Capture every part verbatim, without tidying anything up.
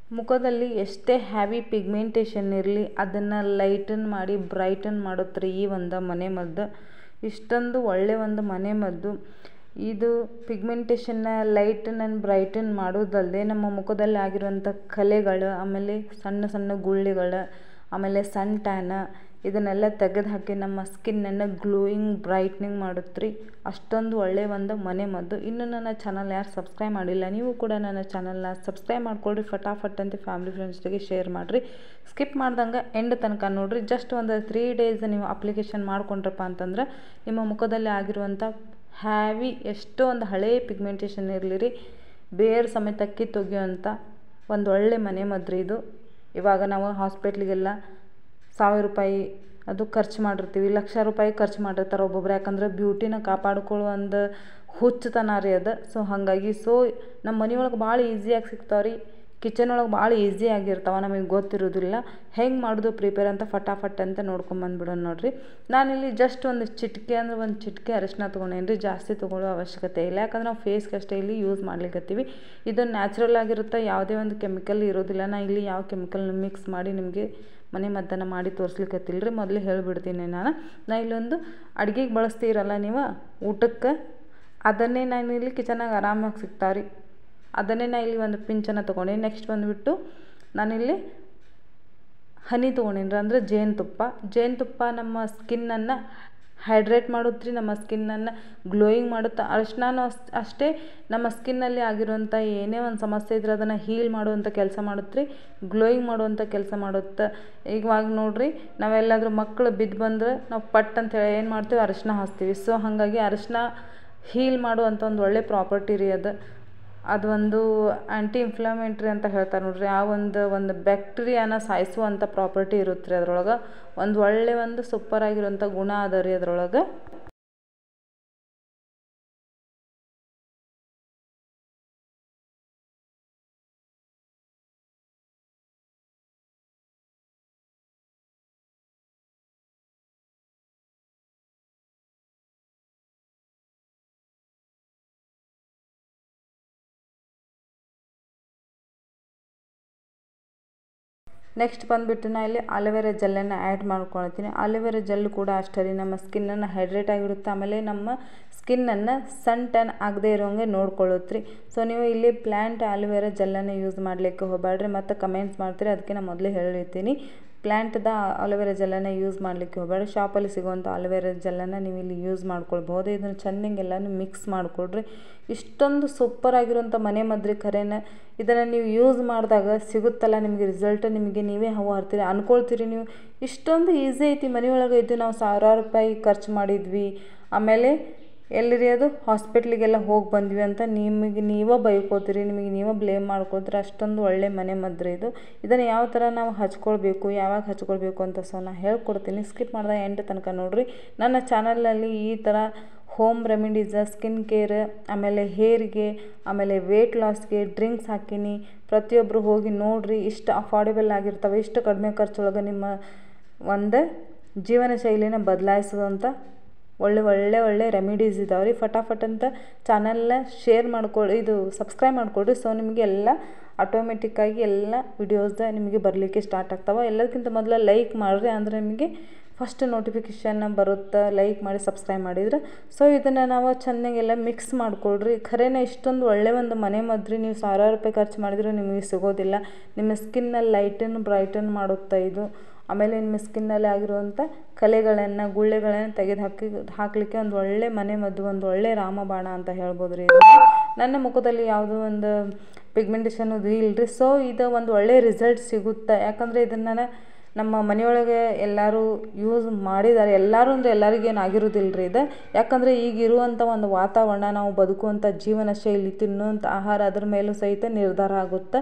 ಮುಖದಲ್ಲಿ ಎಷ್ಟೇ heavy pigmentation ಇರಲಿ ಅದನ್ನು ಲೈಟನ್ ಮಾಡಿ ಬ್ರೈಟನ್ ಮಾಡುತ್ತೆ ಈ ಒಂದು ಮನೆ ಮದ್ದು. ಇಷ್ಟೊಂದು ಒಳ್ಳೆ ಒಂದು ಮನೆ ಮದ್ದು ಇದು. ಪಿಗ್ಮೆಂಟೇಷನ್ನ ಲೈಟನ್ ಆ್ಯಂಡ್ ಬ್ರೈಟನ್ ಮಾಡೋದಲ್ಲದೆ ನಮ್ಮ ಮುಖದಲ್ಲಿ ಆಗಿರುವಂಥ ಕಲೆಗಳು, ಆಮೇಲೆ ಸಣ್ಣ ಸಣ್ಣ ಗುಳ್ಳೆಗಳು, ಆಮೇಲೆ ಸನ್ ಟ್ಯಾನ ಇದನ್ನೆಲ್ಲ ತೆಗೆದು ಹಾಕಿ ನಮ್ಮ ಸ್ಕಿನ್ನನ್ನು ಗ್ಲೋಯಿಂಗ್ ಬ್ರೈಟ್ನಿಂಗ್ ಮಾಡುತ್ತೆ ರೀ. ಅಷ್ಟೊಂದು ಒಳ್ಳೆಯ ಒಂದು ಮನೆ ಮದ್ದು. ಇನ್ನು ನನ್ನ ಚಾನಲ್ ಯಾರು ಸಬ್ಸ್ಕ್ರೈಬ್ ಮಾಡಿಲ್ಲ, ನೀವು ಕೂಡ ನನ್ನ ಚಾನಲ್ನ ಸಬ್ಸ್ಕ್ರೈಬ್ ಮಾಡ್ಕೊಳ್ರಿ. ಫಟಾಫಟ್ ಅಂತ ಫ್ಯಾಮಿಲಿ ಫ್ರೆಂಡ್ಸ್ ಜೊತೆಗೆ ಶೇರ್ ಮಾಡಿರಿ. ಸ್ಕಿಪ್ ಮಾಡ್ದಂಗೆ ಎಂಡ್ ತನಕ ನೋಡಿರಿ. ಜಸ್ಟ್ ಒಂದು ತ್ರೀ ಡೇಸ್ ನೀವು ಅಪ್ಲಿಕೇಶನ್ ಮಾಡ್ಕೊಂಡ್ರಪ್ಪ ಅಂತಂದ್ರೆ ನಿಮ್ಮ ಮುಖದಲ್ಲಿ ಆಗಿರುವಂಥ ಹ್ಯಾವಿ ಎಷ್ಟೋ ಒಂದು ಹಳೆಯ ಪಿಗ್ಮೆಂಟೇಷನ್ ಇರಲಿ ರೀ, ಬೇರೆ ಸಮೇತ ಕಿತ್ತೊಗೆಯುವಂಥ ಒಂದು ಒಳ್ಳೆ ಮನೆ ಮದ್ದು ಇದು. ಇವಾಗ ನಾವು ಹಾಸ್ಪಿಟ್ಲಿಗೆಲ್ಲ ಸಾವಿರ ರೂಪಾಯಿ ಅದು ಖರ್ಚು ಮಾಡಿರ್ತೀವಿ, ಲಕ್ಷ ರೂಪಾಯಿ ಖರ್ಚು ಮಾಡಿರ್ತಾರೆ ಒಬ್ಬೊಬ್ರು. ಯಾಕಂದ್ರೆ ಬ್ಯೂಟಿನ ಕಾಪಾಡ್ಕೊಳ್ಳೋ ಒಂದು ಹುಚ್ಚುತನ ರೀ ಅದು. ಸೊ ಹಾಗಾಗಿ ಸೊ ನಮ್ಮ ಮನೆಯೊಳಗೆ ಭಾಳ ಈಸಿಯಾಗಿ ಸಿಗ್ತಾವೆ ರೀ, ಕಿಚನ್ ಒಳಗೆ ಭಾಳ ಈಸಿಯಾಗಿರ್ತಾವೆ, ನಮಗೆ ಗೊತ್ತಿರೋದಿಲ್ಲ ಹೆಂಗೆ ಮಾಡೋದು ಪ್ರಿಪೇರ್ ಅಂತ. ಫಟಾಫಟ್ ಅಂತ ನೋಡ್ಕೊಂಬಂದ್ಬಿಡೋಣ ನೋಡಿರಿ. ನಾನಿಲ್ಲಿ ಜಸ್ಟ್ ಒಂದು ಚಿಟಿಕೆ ಅಂದರೆ ಒಂದು ಚಿಟಿಕೆ ಅರಿಶಿನ ತೊಗೊಂಡೇನಿ ರೀ, ಜಾಸ್ತಿ ತೊಗೊಳ್ಳೋ ಅವಶ್ಯಕತೆ ಇಲ್ಲ. ಯಾಕಂದ್ರೆ ನಾವು ಫೇಸ್ಗೆ ಅಷ್ಟೇ ಇಲ್ಲಿ ಯೂಸ್ ಮಾಡ್ಲಿಕ್ಕತ್ತೀವಿ. ಇದು ನ್ಯಾಚುರಲ್ ಆಗಿರುತ್ತೆ, ಯಾವುದೇ ಒಂದು ಕೆಮಿಕಲ್ ಇರೋದಿಲ್ಲ. ನಾ ಇಲ್ಲಿ ಯಾವ ಕೆಮಿಕಲ್ನ ಮಿಕ್ಸ್ ಮಾಡಿ ನಿಮಗೆ ಮನೆ ಮದ್ದನ್ನು ಮಾಡಿ ತೋರಿಸ್ಲಿಕ್ಕತ್ತಿಲ್ಲ ರೀ. ಮೊದಲೇ ಹೇಳಿಬಿಡ್ತೀನಿ ನಾನು. ನಾ ಇಲ್ಲೊಂದು ಅಡುಗೆಗೆ ಬಳಸ್ತೀರಲ್ಲ ನೀವು ಊಟಕ್ಕೆ, ಅದನ್ನೇ ನಾನು ಇಲ್ಲಿ ಕಿಚನಾಗ ಆರಾಮಾಗಿ ಸಿಗ್ತಾವೆ ರೀ. ಅದನ್ನೇ ನಾ ಇಲ್ಲಿ ಒಂದು ಪಿಂಚನ್ನು ತೊಗೊಂಡೆ. ನೆಕ್ಸ್ಟ್ ಬಂದುಬಿಟ್ಟು ನಾನಿಲ್ಲಿ ಹನಿ ತೊಗೊಂಡೇನಿ ರೀ, ಅಂದರೆ ಜೇನುತುಪ್ಪ. ಜೇನುತುಪ್ಪ ನಮ್ಮ ಸ್ಕಿನ್ನನ್ನು ಹೈಡ್ರೇಟ್ ಮಾಡುತ್ತೆ ರೀ, ನಮ್ಮ ಸ್ಕಿನ್ನನ್ನು ಗ್ಲೋಯಿಂಗ್ ಮಾಡುತ್ತೆ. ಅರಿಶಿನನೂ ಅಷ್ಟು ಅಷ್ಟೇ ನಮ್ಮ ಸ್ಕಿನ್ನಲ್ಲಿ ಆಗಿರುವಂಥ ಏನೇ ಒಂದು ಸಮಸ್ಯೆ ಇದ್ರೆ ಅದನ್ನು ಹೀಲ್ ಮಾಡುವಂಥ ಕೆಲಸ ಮಾಡುತ್ತೆ ರೀ, ಗ್ಲೋಯಿಂಗ್ ಮಾಡುವಂಥ ಕೆಲಸ ಮಾಡುತ್ತೆ. ಇವಾಗ ನೋಡಿರಿ, ನಾವೆಲ್ಲಾದರೂ ಮಕ್ಕಳು ಬಿದ್ದು ಬಂದರೆ ನಾವು ಪಟ್ ಅಂತೇಳಿ ಏನು ಮಾಡ್ತೀವಿ, ಅರಿಶಿನ ಹಾಸ್ತೀವಿ. ಸೊ ಹಾಗಾಗಿ ಅರಿಶಿನ ಹೀಲ್ ಮಾಡುವಂಥ ಒಂದು ಒಳ್ಳೆ ಪ್ರಾಪರ್ಟಿ ರೀ ಅದು. ಅದು ಒಂದು ಆ್ಯಂಟಿ ಇನ್ಫ್ಲಮೇಟ್ರಿ ಅಂತ ಹೇಳ್ತಾರೆ ನೋಡ್ರಿ, ಆ ಒಂದು ಒಂದು ಬ್ಯಾಕ್ಟೀರಿಯಾನ ಸಾಯಿಸುವಂಥ ಪ್ರಾಪರ್ಟಿ ಇರುತ್ತೆ ರೀ ಅದ್ರೊಳಗೆ. ಒಂದು ಒಳ್ಳೆ ಒಂದು ಸೂಪರ್ ಆಗಿರುವಂಥ ಗುಣ ಅದ ರೀ ಅದ್ರೊಳಗೆ. ನೆಕ್ಸ್ಟ್ ಬಂದುಬಿಟ್ಟು ನಾ ಇಲ್ಲಿ ಆಲೋವೆರಾ ಜೆಲ್ಲನ್ನು ಆ್ಯಡ್ ಮಾಡ್ಕೊಳ್ತೀನಿ. ಆಲೋವೆರಾ ಜೆಲ್ ಕೂಡ ಅಷ್ಟೇ ರೀ, ನಮ್ಮ ಸ್ಕಿನ್ನನ್ನು ಹೈಡ್ರೇಟ್ ಆಗಿರುತ್ತೆ, ಆಮೇಲೆ ನಮ್ಮ ಸ್ಕಿನ್ನನ್ನು ಸನ್ ಟ್ಯಾನ್ ಆಗದೆ ಇರೋಂಗೆ ನೋಡ್ಕೊಳ್ಳುತ್ತೆ ರೀ. ಸೊ ನೀವು ಇಲ್ಲಿ ಪ್ಲ್ಯಾಂಟ್ ಆಲೋವೆರಾ ಜೆಲ್ಲನ್ನು ಯೂಸ್ ಮಾಡಲಿಕ್ಕೆ ಹೋಗಬೇಡ್ರಿ, ಮತ್ತು ಕಮೆಂಟ್ಸ್ ಮಾಡ್ತೀರಿ, ಅದಕ್ಕೆ ನಾನು ಮೊದಲೇ ಹೇಳಿರ್ತೀನಿ. ಪ್ಲ್ಯಾಂಟ್ದ ಆಲೋವೆರಾ ಜೆಲ್ಲನ್ನು ಯೂಸ್ ಮಾಡಲಿಕ್ಕೆ ಹೋಗಬೇಡ್ರಿ. ಶಾಪಲ್ಲಿ ಸಿಗುವಂಥ ಆಲೋವೆರಾ ಜೆಲ್ಲನ್ನು ನೀವು ಇಲ್ಲಿ ಯೂಸ್ ಮಾಡ್ಕೊಳ್ಬೋದು. ಇದನ್ನು ಚೆನ್ನಾಗಿ ಎಲ್ಲನೂ ಮಿಕ್ಸ್ ಮಾಡಿಕೊಡ್ರಿ. ಇಷ್ಟೊಂದು ಸೂಪರ್ ಆಗಿರುವಂಥ ಮನೆ ಮದ್ದು ಖರೇನ. ಇದನ್ನು ನೀವು ಯೂಸ್ ಮಾಡಿದಾಗ ಸಿಗುತ್ತಲ್ಲ ನಿಮಗೆ ರಿಸಲ್ಟ್, ನಿಮಗೆ ನೀವೇ ಹವಾ ಹರ್ತೀರಿ ಅನ್ಕೊಳ್ತೀರಿ ನೀವು. ಇಷ್ಟೊಂದು ಈಸಿ ಐತಿ, ಮನೆಯೊಳಗೆ ಇದ್ದು ನಾವು ಸಾವಿರಾರು ರೂಪಾಯಿ ಖರ್ಚು ಮಾಡಿದ್ವಿ, ಆಮೇಲೆ ಎಲ್ಲಿರಿ ಅದು ಹಾಸ್ಪಿಟ್ಲಿಗೆಲ್ಲ ಹೋಗಿ ಬಂದ್ವಿ ಅಂತ ನಿಮಗೆ ನೀವೇ ಬೈಕೋತೀರಿ, ನಿಮಗೆ ನೀವೇ ಬ್ಲೇಮ್ ಮಾಡ್ಕೋತೀರಿ. ಅಷ್ಟೊಂದು ಒಳ್ಳೆ ಮನೆ ಮದ್ದು ಇದು. ಇದನ್ನು ಯಾವ ಥರ ನಾವು ಹಚ್ಕೊಳ್ಬೇಕು, ಯಾವಾಗ ಹಚ್ಕೊಳ್ಬೇಕು ಅಂತ ಸೊ ನಾನು ಹೇಳ್ಕೊಡ್ತೀನಿ. ಸ್ಕಿಪ್ ಮಾಡಿದಾಗ ಎಂಟು ತನಕ ನೋಡಿರಿ. ನನ್ನ ಚಾನಲಲ್ಲಿ ಈ ಥರ ಹೋಮ್ ರೆಮಿಡೀಸ, ಸ್ಕಿನ್ ಕೇರ್, ಆಮೇಲೆ ಹೇರಿಗೆ, ಆಮೇಲೆ ವೇಟ್ ಲಾಸ್ಗೆ ಡ್ರಿಂಕ್ಸ್ ಹಾಕೀನಿ. ಪ್ರತಿಯೊಬ್ಬರು ಹೋಗಿ ನೋಡಿರಿ, ಇಷ್ಟು ಅಫೋರ್ಡೆಬಲ್ ಆಗಿರ್ತವೆ, ಇಷ್ಟು ಕಡಿಮೆ ಖರ್ಚೊಳಗೆ ನಿಮ್ಮ ಒಂದು ಜೀವನ ಶೈಲಿನ ಬದಲಾಯಿಸೋದಂಥ ಒಳ್ಳೆ ಒಳ್ಳೆ ಒಳ್ಳೆ ರೆಮಿಡೀಸ್ ಇದಾವೆ ರೀ. ಫಟಾಫಟ್ ಅಂತ ಚಾನಲ್ನ ಶೇರ್ ಮಾಡ್ಕೊಳ್ಳಿ, ಇದು ಸಬ್ಸ್ಕ್ರೈಬ್ ಮಾಡಿಕೊಡ್ರಿ. ಸೊ ನಿಮಗೆ ಎಲ್ಲ ಆಟೋಮೆಟಿಕ್ಕಾಗಿ ಎಲ್ಲ ವಿಡಿಯೋಸ್ದ ನಿಮಗೆ ಬರಲಿಕ್ಕೆ ಸ್ಟಾರ್ಟ್ ಆಗ್ತಾವೆ. ಎಲ್ಲದಕ್ಕಿಂತ ಮೊದಲು ಲೈಕ್ ಮಾಡಿರಿ, ಅಂದರೆ ನಿಮಗೆ ಫಸ್ಟ್ ನೋಟಿಫಿಕೇಷನ್ ಬರುತ್ತೆ. ಲೈಕ್ ಮಾಡಿ ಸಬ್ಸ್ಕ್ರೈಬ್ ಮಾಡಿದ್ರೆ. ಸೊ ಇದನ್ನು ನಾವು ಚೆನ್ನಾಗೆಲ್ಲ ಮಿಕ್ಸ್ ಮಾಡಿಕೊಡ್ರಿ. ಖರೇನೆ ಇಷ್ಟೊಂದು ಒಳ್ಳೆ ಒಂದು ಮನೆ ಮದ್ದು, ನೀವು ಸಾವಿರಾರು ರೂಪಾಯಿ ಖರ್ಚು ಮಾಡಿದರೂ ನಿಮಗೆ ಸಿಗೋದಿಲ್ಲ. ನಿಮ್ಮ ಸ್ಕಿನ್ನಲ್ಲಿ ಲೈಟನ್ ಬ್ರೈಟನ್ ಮಾಡುತ್ತಾ ಇದು. ಆಮೇಲೆ ನಿಮ್ಮ ಸ್ಕಿನ್ನಲ್ಲಿ ಆಗಿರುವಂಥ ಕಲೆಗಳನ್ನು, ಗುಳ್ಳೆಗಳನ್ನು ತೆಗೆದು ಹಾಕಿ ಹಾಕಲಿಕ್ಕೆ ಒಂದು ಒಳ್ಳೆ ಮನೆ ಮದ್ದು, ಒಂದು ಒಳ್ಳೆ ರಾಮಬಾಣ ಅಂತ ಹೇಳ್ಬೋದು ರೀ. ನನ್ನ ಮುಖದಲ್ಲಿ ಯಾವುದೋ ಒಂದು ಪಿಗ್ಮೆಂಟೇಷನ್ ಇದು ಇಲ್ಲರಿ. ಸೊ ಇದು ಒಂದು ಒಳ್ಳೆ ರಿಸಲ್ಟ್ ಸಿಗುತ್ತೆ. ಯಾಕಂದರೆ ಇದನ್ನು ನಾನು ನಮ್ಮ ಮನೆಯೊಳಗೆ ಎಲ್ಲರೂ ಯೂಸ್ ಮಾಡಿದ್ದಾರೆ. ಎಲ್ಲರೂ ಅಂದರೆ ಎಲ್ಲರಿಗೇನು ಆಗಿರೋದಿಲ್ಲ ರೀ ಇದು. ಯಾಕಂದರೆ ಈಗಿರುವಂಥ ಒಂದು ವಾತಾವರಣ, ನಾವು ಬದುಕುವಂಥ ಜೀವನ ಶೈಲಿ, ತಿನ್ನುವಂಥ ಆಹಾರ, ಅದ್ರ ಮೇಲೂ ಸಹಿತ ನಿರ್ಧಾರ ಆಗುತ್ತೆ.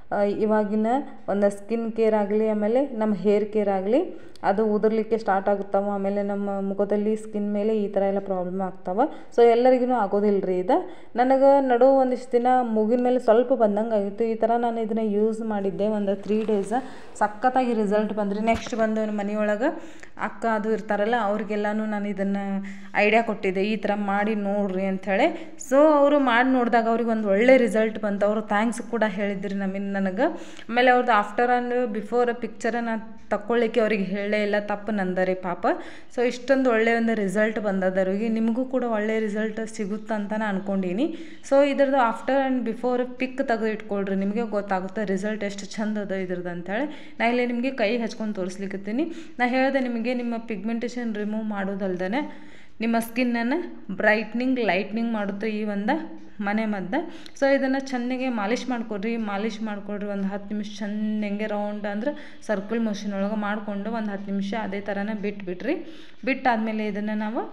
ಇವಾಗಿನ ಒಂದು ಸ್ಕಿನ್ ಕೇರ್ ಆಗಲಿ, ಆಮೇಲೆ ನಮ್ಮ ಹೇರ್ ಕೇರ್ ಆಗಲಿ, ಅದು ಉದುರಲಿಕ್ಕೆ ಸ್ಟಾರ್ಟ್ ಆಗುತ್ತವೆ. ಆಮೇಲೆ ನಮ್ಮ ಮುಖದಲ್ಲಿ ಸ್ಕಿನ್ ಮೇಲೆ ಈ ಥರ ಎಲ್ಲ ಪ್ರಾಬ್ಲಮ್ ಆಗ್ತಾವೆ. ಸೊ ಎಲ್ಲರಿಗೂ ಆಗೋದಿಲ್ಲ ರೀ ಇದು. ನನಗೆ ನಡು ಒಂದಿಷ್ಟು ದಿನ ಮೂಗಿನ ಮೇಲೆ ಸ್ವಲ್ಪ ಬಂದಂಗೆ ಆಗಿತ್ತು. ಈ ಥರ ನಾನು ಇದನ್ನು ಯೂಸ್ ಮಾಡಿದ್ದೆ ಒಂದು ತ್ರೀ ಡೇಸ್, ಸಖತ್ತಾಗಿ ರಿಸಲ್ಟ್ ಬಂದ್ರಿ. ನೆಕ್ಸ್ಟ್ ಬಂದು ಮನೆಯೊಳಗೆ ಅಕ್ಕ ಅದು ಇರ್ತಾರಲ್ಲ ಅವ್ರಿಗೆಲ್ಲನೂ ನಾನು ಇದನ್ನು ಐಡಿಯಾ ಕೊಟ್ಟಿದ್ದೆ, ಈ ಥರ ಮಾಡಿ ನೋಡ್ರಿ ಅಂಥೇಳಿ. ಸೊ ಅವರು ಮಾಡಿ ನೋಡಿದಾಗ ಅವ್ರಿಗೆ ಒಂದು ಒಳ್ಳೆ ರಿಸಲ್ಟ್ ಬಂತು. ಅವರು ಥ್ಯಾಂಕ್ಸ್ ಕೂಡ ಹೇಳಿದ್ರಿ ನಮಗೆ, ನನಗೆ. ಆಮೇಲೆ ಅವ್ರದ್ದು ಆಫ್ಟರ್ ಆ್ಯಂಡ್ ಬಿಫೋರ್ ಪಿಕ್ಚರ ನಾನು ತಗೊಳ್ಳಿಕ್ಕೆ ಅವ್ರಿಗೆ ಹೇಳೇ ಇಲ್ಲ, ತಪ್ಪು ನಂದರಿ ಪಾಪ. ಸೊ ಇಷ್ಟೊಂದು ಒಳ್ಳೆಯ ಒಂದು ರಿಸಲ್ಟ್ ಬಂದದವ್ರಿಗೆ, ನಿಮಗೂ ಕೂಡ ಒಳ್ಳೆಯ ರಿಸಲ್ಟ್ ಸಿಗುತ್ತಂತ ನಾನು ಅನ್ಕೊಂಡೀನಿ. ಸೊ ಇದ್ರದ್ದು ಆಫ್ಟರ್ ಆ್ಯಂಡ್ ಬಿಫೋರ್ ಪಿಕ್ ತೆಗೆದು ಇಟ್ಕೊಳ್ರಿ, ನಿಮಗೆ ಗೊತ್ತಾಗುತ್ತೆ ರಿಸಲ್ಟ್ ಎಷ್ಟು ಚಂದ ಅದ ಇದ್ರದ್ದು ಅಂತೇಳಿ. ನಾ ಇಲ್ಲಿ ನಿಮಗೆ ಕೈ ಹಚ್ಕೊಂಡು ತೋರಿಸ್ಲಿಕ್ಕತ್ತೀನಿ. ನಾ ಹೇಳಿದೆ ನಿಮಗೆ ನಿಮ್ಮ ಪಿಗ್ಮೆಂಟೇಷನ್ ರಿಮೂವ್ ಮಾಡೋದಲ್ದೇ ನಿಮ್ಮ ಸ್ಕಿನ್ನನ್ನು ಬ್ರೈಟ್ನಿಂಗ್ ಲೈಟ್ನಿಂಗ್ ಮಾಡುತ್ತೆ ಈ ಒಂದು ಮನೆ ಮದ್ದು. ಸೊ ಇದನ್ನು ಚೆನ್ನಾಗೆ ಮಾಲಿಷ್ ಮಾಡ್ಕೊಡ್ರಿ, ಮಾಲಿಷ್ ಮಾಡ್ಕೊಡ್ರಿ ಒಂದು ಹತ್ತು ನಿಮಿಷ ಚೆನ್ನಾಗೆ ರೌಂಡ್ ಅಂದ್ರೆ ಸರ್ಕಲ್ ಮೋಷನ್ ಒಳಗೆ ಮಾಡಿಕೊಂಡು ಒಂದು ಹತ್ತು ನಿಮಿಷ ಅದೇ ಥರನೇ ಬಿಟ್ಬಿಟ್ರಿ. ಬಿಟ್ಟಾದಮೇಲೆ ಇದನ್ನು ನಾವು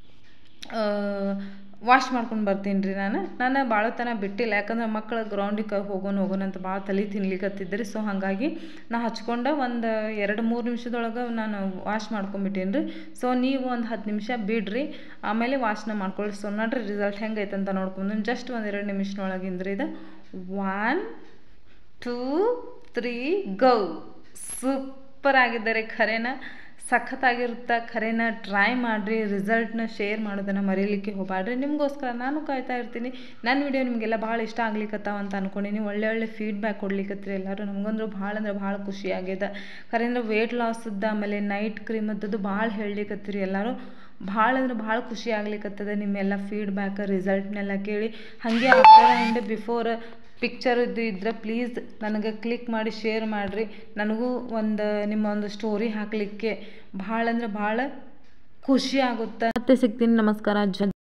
ವಾಶ್ ಮಾಡ್ಕೊಂಡು ಬರ್ತೀನಿ ರೀ. ನಾನು ನಾನು ಭಾಳ ತನ ಬಿಟ್ಟಿಲ್ಲ, ಯಾಕಂದ್ರೆ ಮಕ್ಕಳು ಗ್ರೌಂಡಿಗೆ ಹೋಗೋಣ ಹೋಗೋಣ ಅಂತ ಭಾಳ ತಲೆ ತಿನ್ಲಿಕ್ಕತ್ತಿದ್ರಿ. ಸೊ ಹಾಗಾಗಿ ನಾ ಹಚ್ಕೊಂಡು ಒಂದು ಎರಡು ಮೂರು ನಿಮಿಷದೊಳಗೆ ನಾನು ವಾಶ್ ಮಾಡ್ಕೊಂಬಿಟ್ಟೀನಿ ರೀ. ಸೊ ನೀವು ಒಂದು ಹತ್ತು ನಿಮಿಷ ಬಿಡ್ರಿ, ಆಮೇಲೆ ವಾಶ್ನ ಮಾಡ್ಕೊಳ್ಳಿ. ಸೊ ನೋಡ್ರಿ ರಿಸಲ್ಟ್ ಹೆಂಗೈತೆ ಅಂತ ನೋಡ್ಕೊಂಡು ಜಸ್ಟ್ ಒಂದು ಎರಡು ನಿಮಿಷದೊಳಗಿಂದ್ರಿ ಇದು one two three go. Super ಆಗಿದ್ದಾರೆ, ಖರೇನ ಸಖತ್ತಾಗಿರುತ್ತೆ. ಖರೇನ ಟ್ರೈ ಮಾಡಿರಿ, ರಿಸಲ್ಟ್ನ ಶೇರ್ ಮಾಡೋದನ್ನು ಮರೀಲಿಕ್ಕೆ ಹೋಗಬೇಡ್ರಿ. ನಿಮಗೋಸ್ಕರ ನಾನು ಕಾಯ್ತಾ ಇರ್ತೀನಿ. ನನ್ನ ವಿಡಿಯೋ ನಿಮಗೆಲ್ಲ ಭಾಳ ಇಷ್ಟ ಆಗ್ಲಿಕ್ಕತ್ತಾವ ಅಂತ ಅನ್ಕೊಂಡಿನಿ. ಒಳ್ಳೆ ಒಳ್ಳೆ ಫೀಡ್ಬ್ಯಾಕ್ ಕೊಡ್ಲಿಕ್ಕತ್ರಿ ಎಲ್ಲರೂ. ನಮಗಂದ್ರೂ ಭಾಳ ಅಂದ್ರೆ ಭಾಳ ಖುಷಿ ಆಗ್ಯದ. ಖರೇಂದ್ರೆ ವೇಟ್ ಲಾಸದ್ದು ಆಮೇಲೆ ನೈಟ್ ಕ್ರೀಮ್ ಅದ್ದದ್ದು ಭಾಳ ಹೇಳಲಿಕ್ಕತ್ತೀರಿ ಎಲ್ಲರೂ. ಭಾಳ ಅಂದ್ರೆ ಭಾಳ ಖುಷಿ ಆಗ್ಲಿಕ್ಕತ್ತದ ನಿಮ್ಮೆಲ್ಲ ಫೀಡ್ಬ್ಯಾಕ್ ರಿಸಲ್ಟ್ನೆಲ್ಲ ಕೇಳಿ. ಹಾಗೆ ಆಫ್ಟರ್ ಆ್ಯಂಡ್ ಬಿಫೋರ್ ಪಿಕ್ಚರ್ ಇದು ಇದ್ರೆ ಪ್ಲೀಸ್ ನನಗೆ ಕ್ಲಿಕ್ ಮಾಡಿ ಶೇರ್ ಮಾಡಿರಿ. ನನಗೂ ಒಂದು ನಿಮ್ಮ ಒಂದು ಸ್ಟೋರಿ ಹಾಕಲಿಕ್ಕೆ ಭಾಳ ಅಂದ್ರೆ ಭಾಳ ಖುಷಿ ಆಗುತ್ತೆ. ಮತ್ತೆ ಸಿಗ್ತೀನಿ. ನಮಸ್ಕಾರ.